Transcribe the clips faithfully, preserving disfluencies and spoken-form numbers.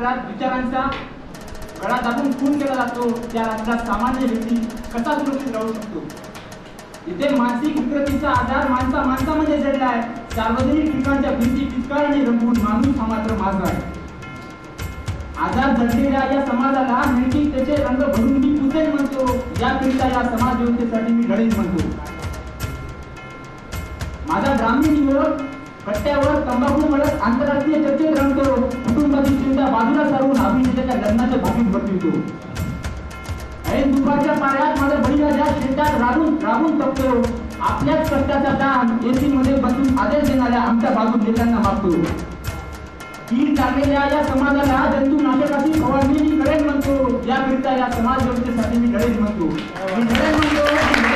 राष्ट्रात विचारांचा गळा दाबून खून केला जातो त्या राष्ट्रात सामान्य व्यक्ती कसा सुरक्षित राहू शकतो? इथे मानसिक विकृतीचा आधार माणसा माणसामध्ये जडला आहे. सार्वजनिक ठिकाणच्या भिंती पिचकाराने रंगवून माणूस हा मात्र माझा आहे. आजार जडलेल्या या समाजाला नैतिक त्याचे रंग भरून मी पुसेल म्हणतो. याकरिता या समाज व्यवस्थेसाठी मी लढेन म्हणतो. माझा ग्रामीण युवक कट्ट्यावर तंबाखू मळत आंतरराष्ट्रीय चर्चेत रंगतो. कुटुंबाची चिंता बाजूला सारून अभिनेत्याच्या लग्नाच्या भागीत भरवितो. ऐन दुपारच्या पाण्यात माझ्या बळीला ज्या शेतात राबून राबून तपतो. आपल्याच कष्टाचा दान एसी मध्ये बसून आदेश देणाऱ्या आमच्या बाजू नेत्यांना मागतो. कीड टाकलेल्या या समाजाला जंतुनाशकाची फवारणी मी करेन म्हणतो. याकरिता या समाज व्यवस्थेसाठी मी लढेन म्हणतो. मी लढेन म्हणतो.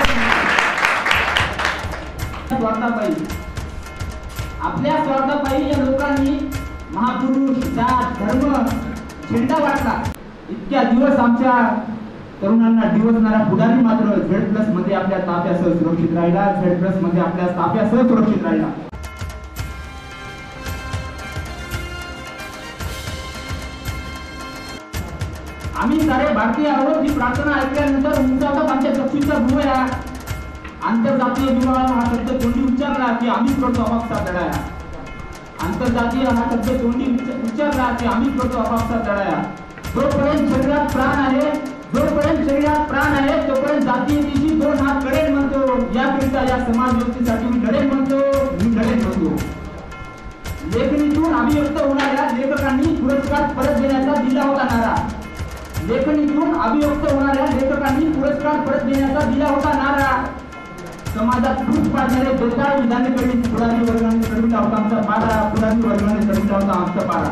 स्वार्थापायी आपल्या स्वार्थापायी या लोकांनी महापुरुष जात धर्म झेंडा वाटला. इतक्या दिवस आमच्या तरुणांना दिवसणारा पुढारी मात्र झेड प्लस मध्ये आपल्या ताफ्यासह सुरक्षित राहिला. झेड प्लस मध्ये आपल्या ताफ्यासह सुरक्षित राहिला. आम्ही सारे भारतीय आहोत ही प्रार्थना ऐकल्यानंतर उंचावतात आमच्या चक्षुचा भुवया. आंतरजातीय विवाह हा शब्द तोंडी उच्चारला की आम्हीच करतो आपापसात लढाया. आंतरजातीय हा शब्द तोंडी उच्चारला की आम्हीच करतो आपापसात लढाया. जोपर्यंत शरीरात प्राण आहे जोपर्यंत शरीरात प्राण आहे तोपर्यंत जातीयतेशी दोन हात करेन म्हणतो. याकरिता या समाज व्यवस्थेसाठी मी लढेन म्हणतो. मी लढेन म्हणतो. लेखणीतून अभिव्यक्त होणाऱ्या लेखकांनी पुरस्कार परत देण्याचा दिला होता नारा. लेखणीतून अभिव्यक्त होणाऱ्या लेखकांनी पुरस्कार परत देण्याचा दिला होता नारा. समाजात फूट पाडणारे बेताळ विधाने करीत पुढारी वर्गाने चढविला होता आमचा पारा. पुढारी वर्गाने चढविला होता आमचा पारा.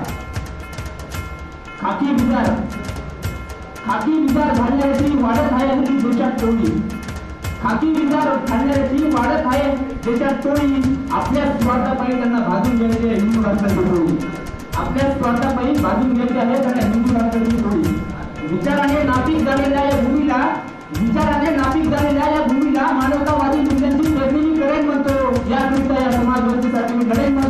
खाकी विचार खाकी विचार घालण्याची वाढत आहे ही देशात टोळी. खाकी विचार घालण्याची वाढत आहे देशात टोळी. आपल्या स्वार्थापायी त्यांना भाजून घ्यायचे हिंदू राष्ट्राची टोळी. आपल्या स्वार्थापायी भाजून घ्यायचे आहे त्यांना हिंदू राष्ट्राची टोळी. विचाराने नापीक झालेल्या या भूमीला विचाराने नापीक झालेल्या या भूमीला मानवतावादी मूल्यांची पेरणी करेन म्हणतो. याकरिता या समाज व्यवस्थेसाठी मी लढेन.